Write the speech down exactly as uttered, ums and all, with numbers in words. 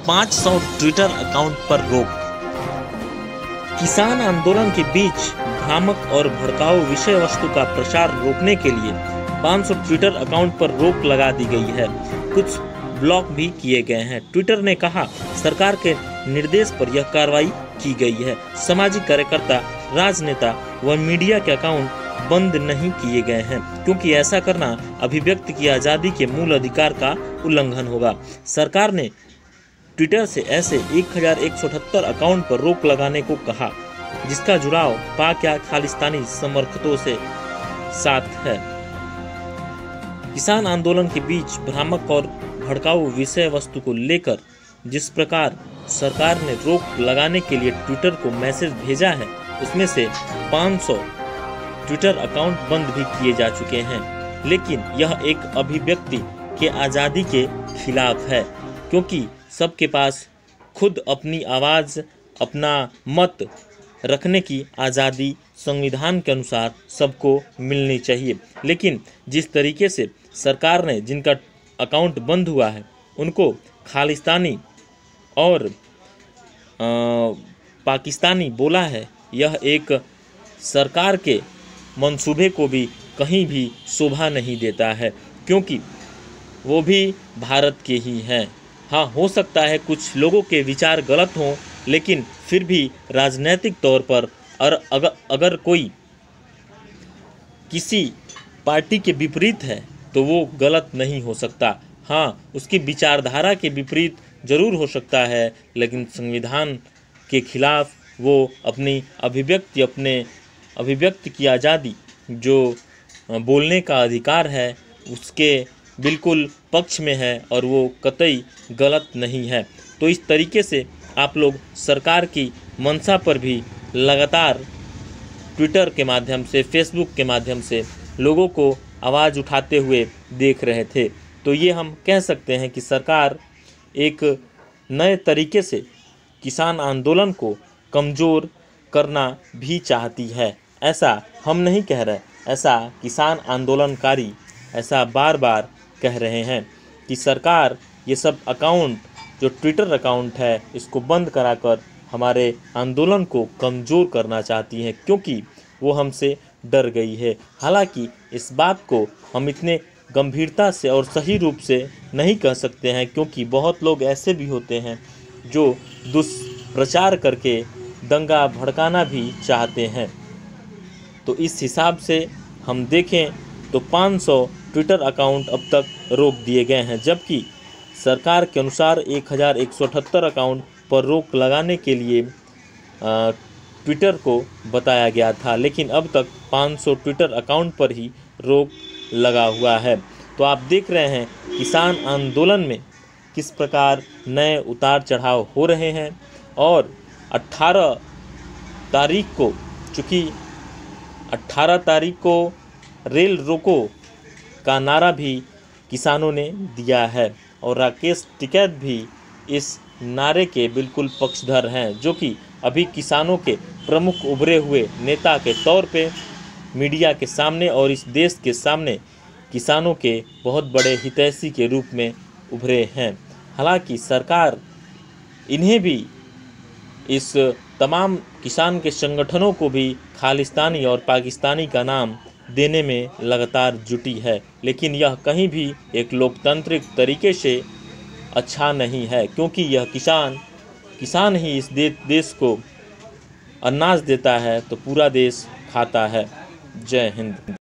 पाँच सौ Twitter account पर रोक। किसान आंदोलन के बीच भ्रामक और भड़काऊ विषय वस्तु का प्रसार रोकने के लिए पाँच सौ ट्विटर अकाउंट पर रोक लगा दी गई है। कुछ ब्लॉक भी किए गए हैं। ट्विटर ने कहा, सरकार के निर्देश पर यह कार्रवाई की गई है। सामाजिक कार्यकर्ता, राजनेता व मीडिया के अकाउंट बंद नहीं किए गए हैं, क्योंकि ऐसा करना अभिव्यक्ति की आज़ादी के मूल अधिकार का उल्लंघन होगा। सरकार ने ट्विटर से ऐसे एक हज़ार एक सौ अठहत्तर अकाउंट पर रोक लगाने को कहा, जिसका जुड़ाव पाक या खालिस्तानी समर्थकों से साथ है। किसान आंदोलन के बीच भ्रामक और भड़काऊ विषय वस्तु को लेकर जिस प्रकार सरकार ने रोक लगाने के लिए ट्विटर को मैसेज भेजा है, उसमें से पाँच सौ ट्विटर अकाउंट बंद भी किए जा चुके हैं। लेकिन यह एक अभिव्यक्ति के आज़ादी के खिलाफ है, क्योंकि सबके पास खुद अपनी आवाज़, अपना मत रखने की आज़ादी संविधान के अनुसार सबको मिलनी चाहिए। लेकिन जिस तरीके से सरकार ने जिनका अकाउंट बंद हुआ है उनको खालिस्तानी और आ, पाकिस्तानी बोला है, यह एक सरकार के मंसूबे को भी कहीं भी शोभा नहीं देता है, क्योंकि वो भी भारत के ही हैं। हाँ, हो सकता है कुछ लोगों के विचार गलत हों, लेकिन फिर भी राजनीतिक तौर पर और अगर अगर कोई किसी पार्टी के विपरीत है तो वो गलत नहीं हो सकता। हाँ, उसकी विचारधारा के विपरीत जरूर हो सकता है, लेकिन संविधान के खिलाफ वो अपनी अभिव्यक्ति अपने अभिव्यक्ति की आज़ादी, जो बोलने का अधिकार है, उसके बिल्कुल पक्ष में है और वो कतई गलत नहीं है। तो इस तरीके से आप लोग सरकार की मंशा पर भी लगातार ट्विटर के माध्यम से, फेसबुक के माध्यम से लोगों को आवाज़ उठाते हुए देख रहे थे। तो ये हम कह सकते हैं कि सरकार एक नए तरीके से किसान आंदोलन को कमज़ोर करना भी चाहती है। ऐसा हम नहीं कह रहे, ऐसा किसान आंदोलनकारी ऐसा बार बार कह रहे हैं कि सरकार ये सब अकाउंट, जो ट्विटर अकाउंट है, इसको बंद कराकर हमारे आंदोलन को कमज़ोर करना चाहती है, क्योंकि वो हमसे डर गई है। हालांकि इस बात को हम इतने गंभीरता से और सही रूप से नहीं कह सकते हैं, क्योंकि बहुत लोग ऐसे भी होते हैं जो दुष्प्रचार करके दंगा भड़काना भी चाहते हैं। तो इस हिसाब से हम देखें तो पाँच सौ ट्विटर अकाउंट अब तक रोक दिए गए हैं, जबकि सरकार के अनुसार एक हज़ार एक सौ अठहत्तर अकाउंट पर रोक लगाने के लिए ट्विटर को बताया गया था, लेकिन अब तक पाँच सौ ट्विटर अकाउंट पर ही रोक लगा हुआ है। तो आप देख रहे हैं किसान आंदोलन में किस प्रकार नए उतार चढ़ाव हो रहे हैं। और अट्ठारह तारीख को, चूँकि अट्ठारह तारीख को रेल रोको का नारा भी किसानों ने दिया है और राकेश टिकैत भी इस नारे के बिल्कुल पक्षधर हैं, जो कि अभी किसानों के प्रमुख उभरे हुए नेता के तौर पे मीडिया के सामने और इस देश के सामने किसानों के बहुत बड़े हितैषी के रूप में उभरे हैं। हालांकि सरकार इन्हें भी, इस तमाम किसान के संगठनों को भी खालिस्तानी और पाकिस्तानी का नाम देने में लगातार जुटी है, लेकिन यह कहीं भी एक लोकतांत्रिक तरीके से अच्छा नहीं है, क्योंकि यह किसान किसान ही इस दे, देश को अनाज देता है तो पूरा देश खाता है। जय हिंद।